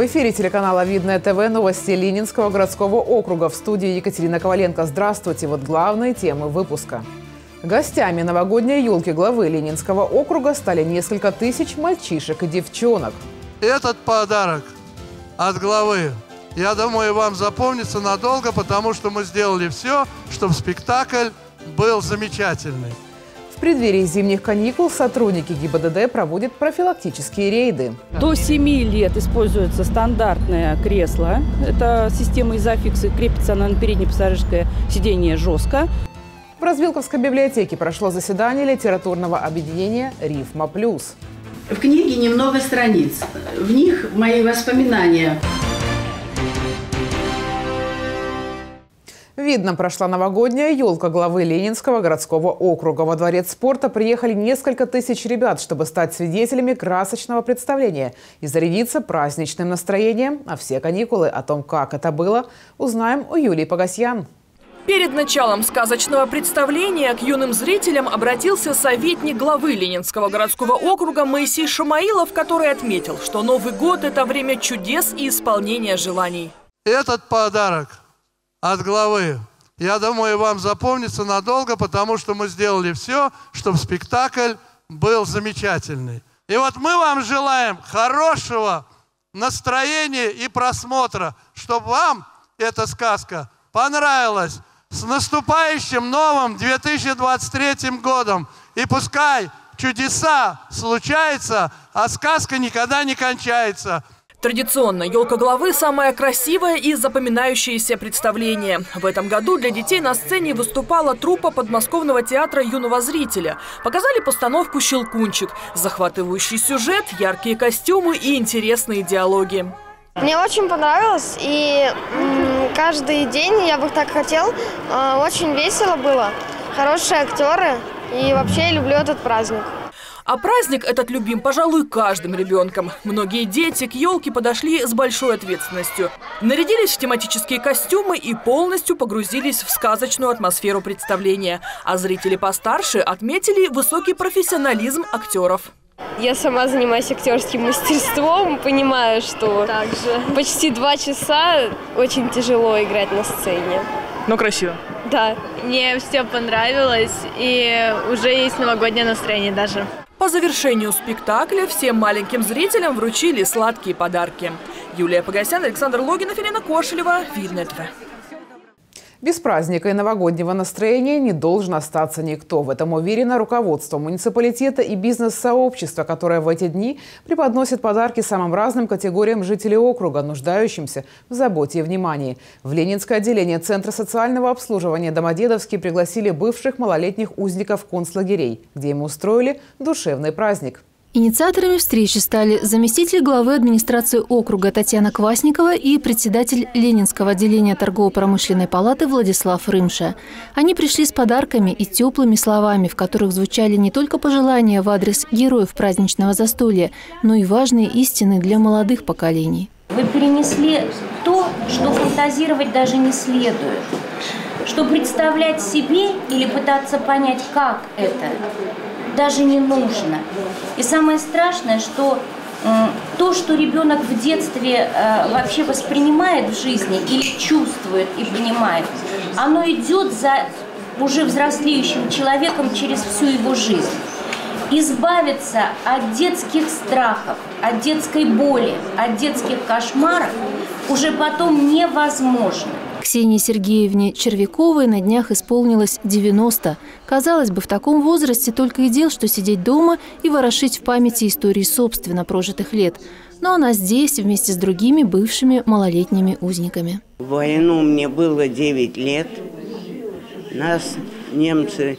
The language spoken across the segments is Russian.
В эфире телеканала «Видное ТВ» новости Ленинского городского округа. В студии Екатерина Коваленко. Здравствуйте. Вот главные темы выпуска. Гостями новогодней елки главы Ленинского округа стали несколько тысяч мальчишек и девчонок. Этот подарок от главы, я думаю, вам запомнится надолго, потому что мы сделали все, чтобы спектакль был замечательный. В преддверии зимних каникул сотрудники ГИБДД проводят профилактические рейды. До 7 лет используется стандартное кресло. Это система изофиксы, крепится она на переднее пассажирское сиденье жестко. В Развилковской библиотеке прошло заседание литературного объединения «Рифма Плюс». В книге немного страниц. В них мои воспоминания. В Видном прошла новогодняя елка главы Ленинского городского округа. Во дворец спорта приехали несколько тысяч ребят, чтобы стать свидетелями красочного представления и зарядиться праздничным настроением. А все каникулы о том, как это было, узнаем у Юлии Погасьян. Перед началом сказочного представления к юным зрителям обратился советник главы Ленинского городского округа Моисей Шамаилов, который отметил, что Новый год – это время чудес и исполнения желаний. Этот подарок от главы, я думаю, вам запомнится надолго, потому что мы сделали все, чтобы спектакль был замечательный. И вот мы вам желаем хорошего настроения и просмотра, чтобы вам эта сказка понравилась. С наступающим новым 2023 годом! И пускай чудеса случаются, а сказка никогда не кончается. Традиционно елка главы – самое красивое и запоминающееся представление. В этом году для детей на сцене выступала труппа подмосковного театра юного зрителя. Показали постановку «Щелкунчик». Захватывающий сюжет, яркие костюмы и интересные диалоги. Мне очень понравилось, и каждый день я бы так хотел. Очень весело было, хорошие актеры, и вообще я люблю этот праздник. А праздник этот любим, пожалуй, каждым ребенком. Многие дети к елке подошли с большой ответственностью. Нарядились в тематические костюмы и полностью погрузились в сказочную атмосферу представления. А зрители постарше отметили высокий профессионализм актеров. Я сама занимаюсь актерским мастерством, понимаю, что почти 2 часа очень тяжело играть на сцене. Но красиво. Да. Мне все понравилось, и уже есть новогоднее настроение даже. По завершению спектакля всем маленьким зрителям вручили сладкие подарки. Юлия Погасьян, Александр Логинов, Елена Кошелева, Видное ТВ. Без праздника и новогоднего настроения не должен остаться никто. В этом уверено руководство муниципалитета и бизнес-сообщества, которое в эти дни преподносит подарки самым разным категориям жителей округа, нуждающимся в заботе и внимании. В Ленинское отделение Центра социального обслуживания Домодедовский пригласили бывших малолетних узников концлагерей, где им устроили душевный праздник. Инициаторами встречи стали заместитель главы администрации округа Татьяна Квасникова и председатель Ленинского отделения торгово-промышленной палаты Владислав Рымша. Они пришли с подарками и теплыми словами, в которых звучали не только пожелания в адрес героев праздничного застолья, но и важные истины для молодых поколений. Вы перенесли то, что фантазировать даже не следует. Что представлять себе или пытаться понять, как это, даже не нужно. И самое страшное, что то, что ребенок в детстве вообще воспринимает в жизни или чувствует и понимает, оно идет за уже взрослеющим человеком через всю его жизнь. Избавиться от детских страхов, от детской боли, от детских кошмаров уже потом невозможно. Ксении Сергеевне Червяковой на днях исполнилось 90. Казалось бы, в таком возрасте только и дел, что сидеть дома и ворошить в памяти истории собственно прожитых лет. Но она здесь вместе с другими бывшими малолетними узниками. В войну мне было 9 лет. Нас немцы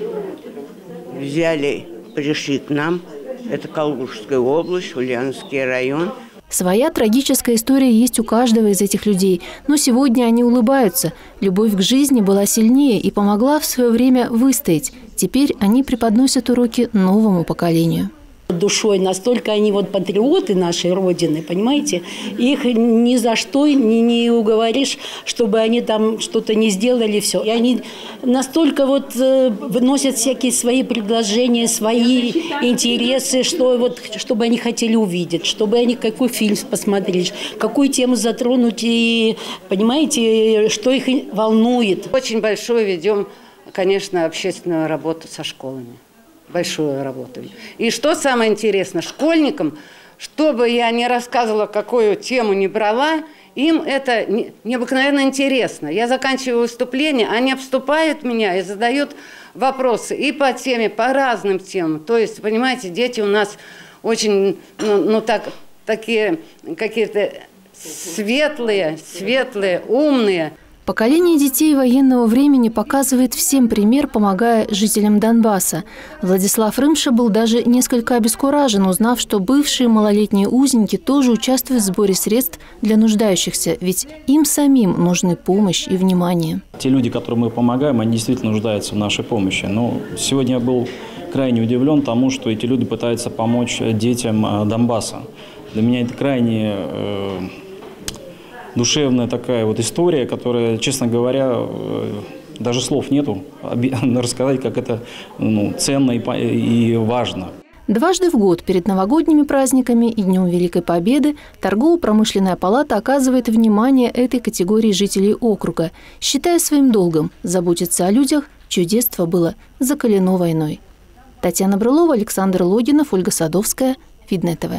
взяли, пришли к нам. Это Калужская область, Ульяновский район. Своя трагическая история есть у каждого из этих людей. Но сегодня они улыбаются. Любовь к жизни была сильнее и помогла в свое время выстоять. Теперь они преподносят уроки новому поколению. Душой настолько они вот патриоты нашей Родины, понимаете? Их ни за что не уговоришь, чтобы они там что-то не сделали, все. И они настолько вот выносят всякие свои предложения, свои интересы, что вот, чтобы они хотели увидеть, чтобы они какой фильм посмотреть, какую тему затронуть, и понимаете, что их волнует. Очень большую ведем, конечно, общественную работу со школами. Большую работу. И что самое интересное, школьникам, что бы я ни рассказывала, какую тему не брала, им это необыкновенно интересно. Я заканчиваю выступление, они обступают меня и задают вопросы и по теме, по разным темам. То есть, понимаете, дети у нас очень, такие какие-то светлые, умные. Поколение детей военного времени показывает всем пример, помогая жителям Донбасса. Владислав Рымша был даже несколько обескуражен, узнав, что бывшие малолетние узники тоже участвуют в сборе средств для нуждающихся, ведь им самим нужны помощь и внимание. Те люди, которым мы помогаем, они действительно нуждаются в нашей помощи. Но сегодня я был крайне удивлен тому, что эти люди пытаются помочь детям Донбасса. Для меня это крайне душевная такая вот история, которая, честно говоря, даже слов нету рассказать, как это ценно и важно. Дважды в год перед новогодними праздниками и Днем Великой Победы Торгово-промышленная палата оказывает внимание этой категории жителей округа, считая своим долгом заботиться о людях, чье детство было закалено войной. Татьяна Брылова, Александр Логинов, Ольга Садовская, Видное ТВ.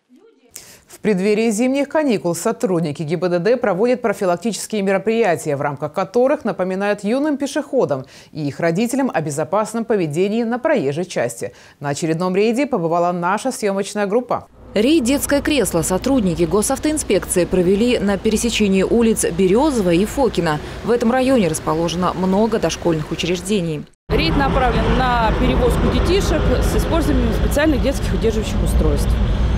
В преддверии зимних каникул сотрудники ГИБДД проводят профилактические мероприятия, в рамках которых напоминают юным пешеходам и их родителям о безопасном поведении на проезжей части. На очередном рейде побывала наша съемочная группа. Рейд «Детское кресло» сотрудники госавтоинспекции провели на пересечении улиц Березова и Фокина. В этом районе расположено много дошкольных учреждений. Рейд направлен на перевозку детишек с использованием специальных детских удерживающих устройств.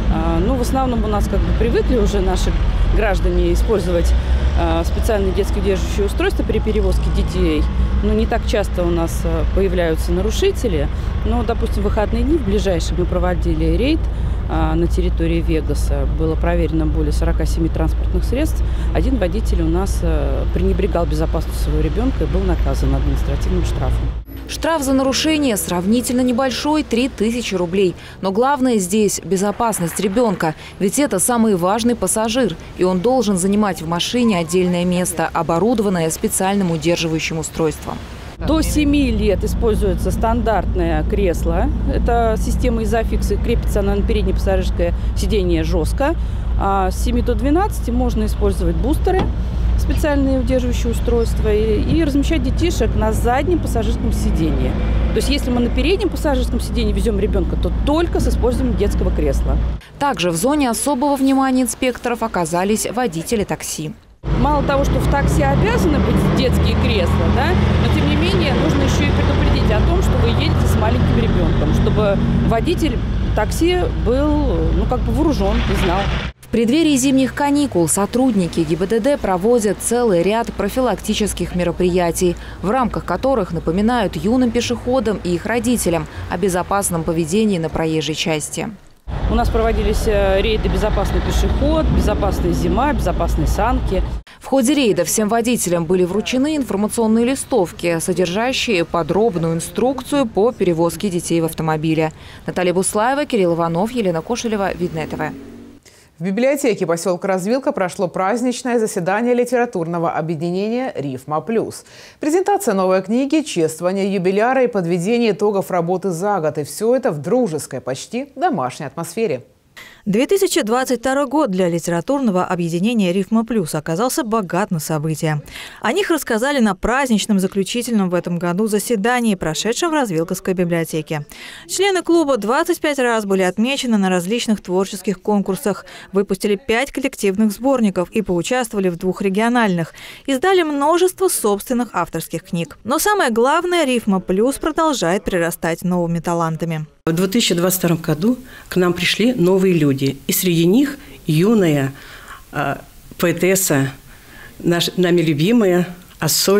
В основном у нас привыкли уже наши граждане использовать специальные детские удерживающие устройства при перевозке детей. Не так часто у нас появляются нарушители. Но, допустим, в выходные дни в ближайшие мы проводили рейд на территории Вегаса. Было проверено более 47 транспортных средств. Один водитель у нас пренебрегал безопасностью своего ребенка и был наказан административным штрафом. Штраф за нарушение сравнительно небольшой – 3000 рублей. Но главное здесь – безопасность ребенка. Ведь это самый важный пассажир. И он должен занимать в машине отдельное место, оборудованное специальным удерживающим устройством. До 7 лет используется стандартное кресло. Это система изофикс, крепится она на переднее пассажирское сиденье жестко. А с 7 до 12 можно использовать бустеры, специальные удерживающие устройства, и размещать детишек на заднем пассажирском сиденье. То есть если мы на переднем пассажирском сиденье везем ребенка, то только с использованием детского кресла. Также в зоне особого внимания инспекторов оказались водители такси. Мало того, что в такси обязаны быть детские кресла, но тем не менее нужно еще и предупредить о том, что вы едете с маленьким ребенком, чтобы водитель такси был вооружен и знал. В преддверии зимних каникул сотрудники ГИБДД проводят целый ряд профилактических мероприятий, в рамках которых напоминают юным пешеходам и их родителям о безопасном поведении на проезжей части. У нас проводились рейды «Безопасный пешеход», «Безопасная зима», «Безопасные санки». В ходе рейда всем водителям были вручены информационные листовки, содержащие подробную инструкцию по перевозке детей в автомобиле. Наталья Буслаева, Кирилл Иванов, Елена Кошелева, Видное ТВ. В библиотеке поселка Развилка прошло праздничное заседание литературного объединения «Рифма Плюс». Презентация новой книги, чествование юбиляра и подведение итогов работы за год. И все это в дружеской, почти домашней атмосфере. 2022 год для литературного объединения «Рифма Плюс» оказался богат на события. О них рассказали на праздничном заключительном в этом году заседании, прошедшем в Развилковской библиотеке. Члены клуба 25 раз были отмечены на различных творческих конкурсах, выпустили 5 коллективных сборников и поучаствовали в 2 региональных. Издали множество собственных авторских книг. Но самое главное, «Рифма Плюс» продолжает прирастать новыми талантами. В 2022 году к нам пришли новые люди, и среди них юная поэтесса, нами любимая Ассоль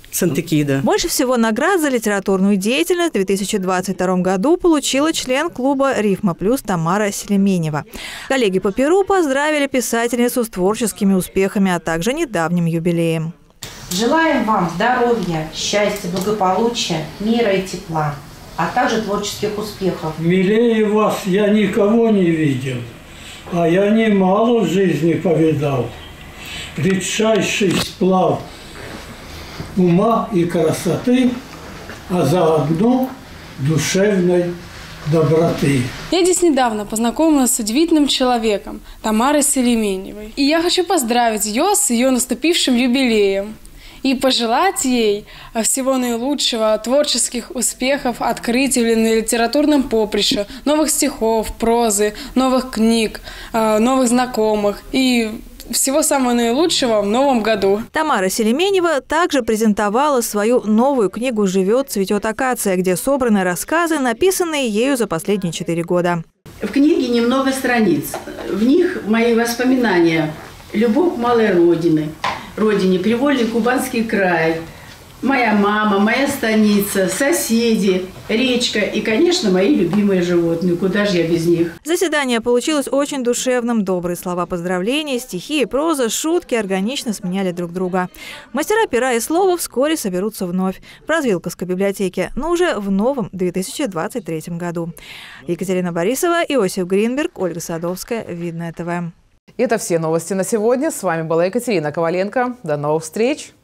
Сантекида. Больше всего наград за литературную деятельность в 2022 году получила член клуба «Рифма плюс» Тамара Селеменева. Коллеги по Перу поздравили писательницу с творческими успехами, а также недавним юбилеем. Желаем вам здоровья, счастья, благополучия, мира и тепла, а также творческих успехов. Милее вас я никого не видел, а я немало в жизни повидал. Редчайший сплав ума и красоты, а заодно душевной доброты. Я здесь недавно познакомилась с удивительным человеком Тамарой Селеменевой. И я хочу поздравить ее с ее наступившим юбилеем и пожелать ей всего наилучшего, творческих успехов, открытий на литературном поприще, новых стихов, прозы, новых книг, новых знакомых и всего самого наилучшего в новом году. Тамара Селеменева также презентовала свою новую книгу «Живет, цветет акация», где собраны рассказы, написанные ею за последние 4 года. В книге немного страниц. В них мои воспоминания. Любовь к малой родине, Привольный Кубанский край, моя мама, моя станица, соседи, речка и, конечно, мои любимые животные. Куда же я без них? Заседание получилось очень душевным. Добрые слова поздравления, стихи и проза, шутки органично сменяли друг друга. Мастера пера и слова вскоре соберутся вновь в Развилковской библиотеке, но уже в новом 2023 году. Екатерина Борисова, Иосиф Гринберг, Ольга Садовская, Видное ТВ. Это все новости на сегодня. С вами была Екатерина Коваленко. До новых встреч!